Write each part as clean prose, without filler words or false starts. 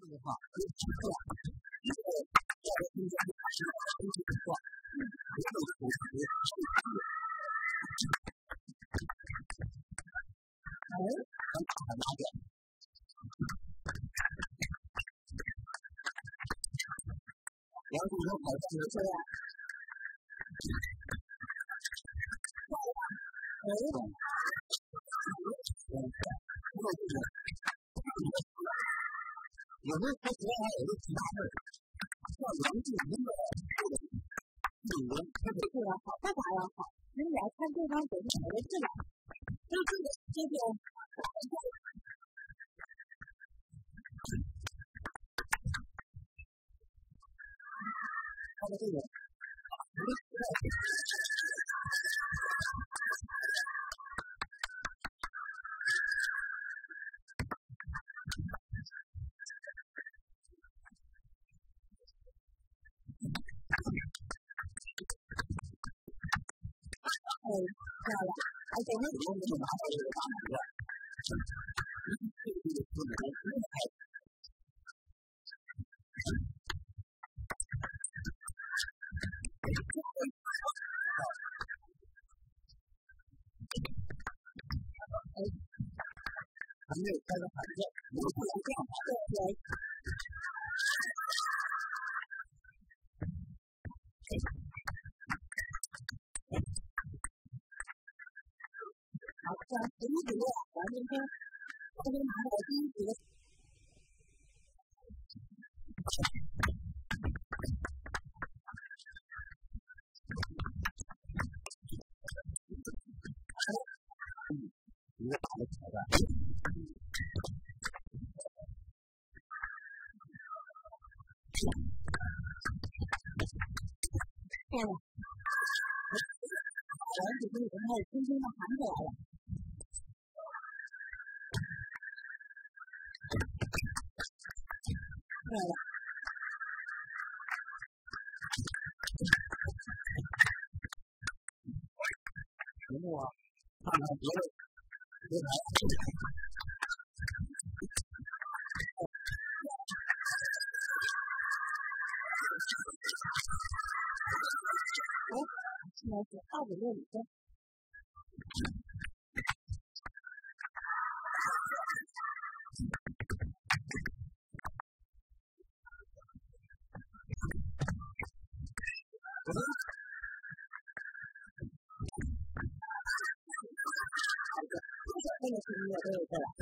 的话，可以这样，因为在中间是经济的话，没有同学很大的拿点。然后你说好像是这样。有的同学还有个其他的，像杨志明的语文，他的质量好，不咋样好。你来看对方给你的质量，就这个他的这个。漂亮，而且为什么你拿到这个大满贯？还没有开个反正，如果不能这样的好，这样第一组完成分，这边拿到第一组的。一个大的挑战。对了，然后就是我们还轻轻的弹起来了。对了。题目啊，看看别的。现在是2.6分。这个是1.6对了。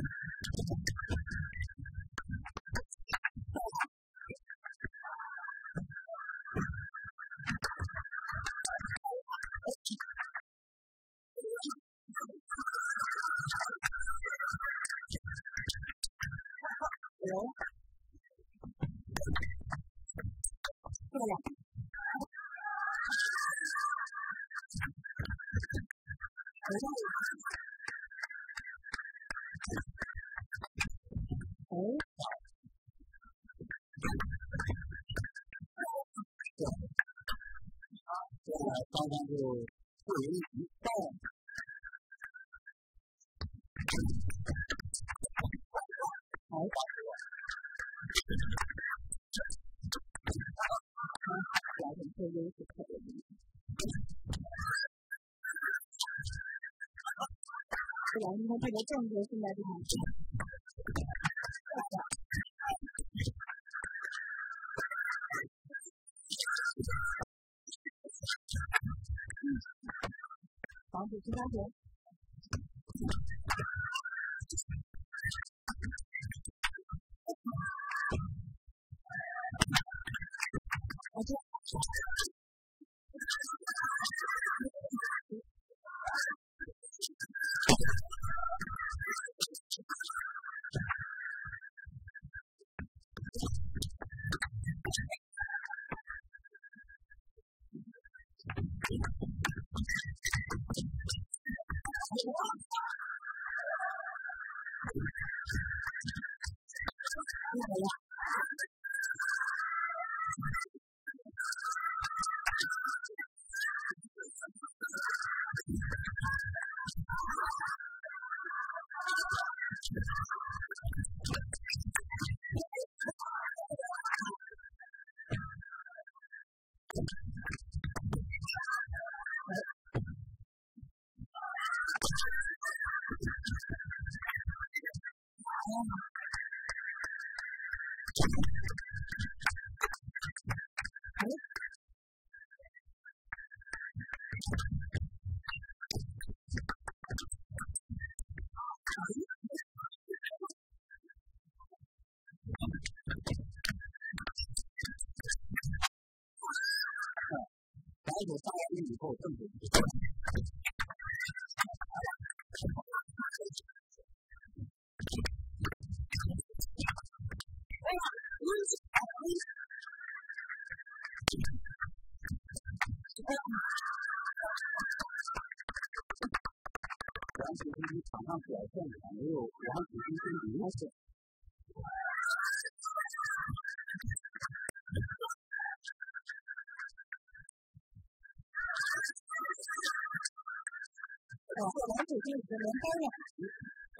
漂亮。刚刚就不容易到。好，表现出优势特别明显。是吧？你看这个正确现在这样。防止其他球。 结果杀完以后更不王子军场上表现没有王子军跟林是王子军已经连扳2局。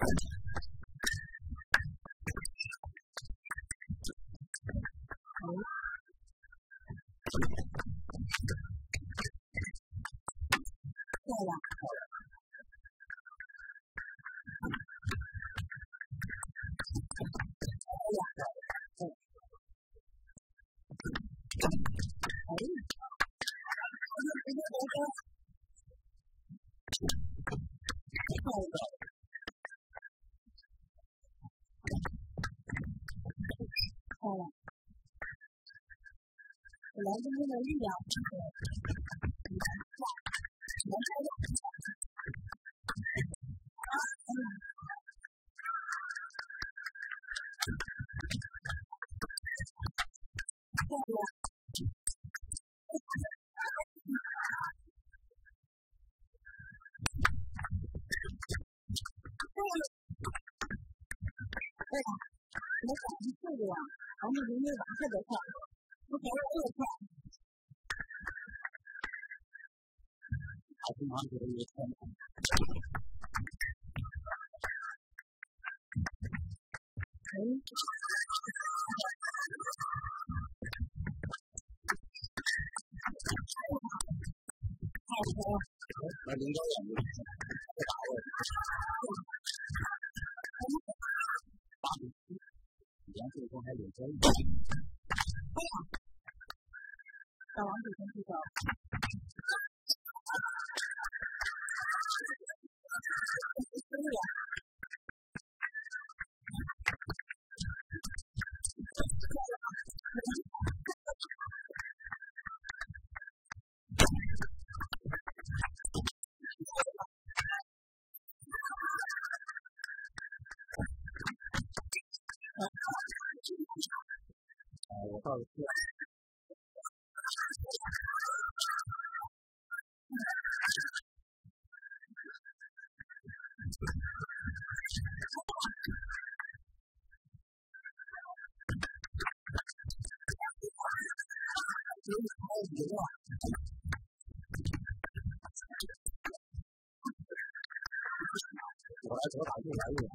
漂亮。蓝军的力量王子军越往特别快，不才越快。还是王子军越快。和领导演的把握。杨水峰还领先1分。到王子军这个。我到了4。我来左打右来右。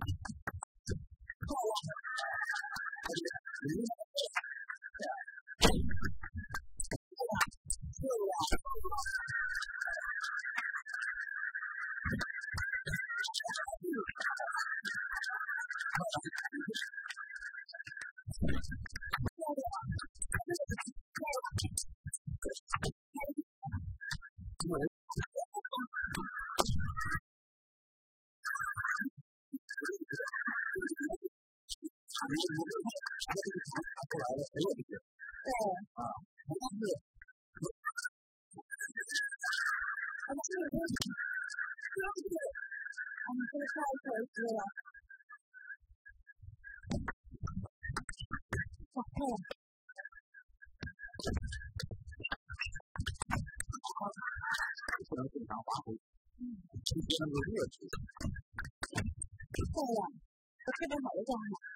不能正常发挥，直接那个热情。漂亮，特别好的状态。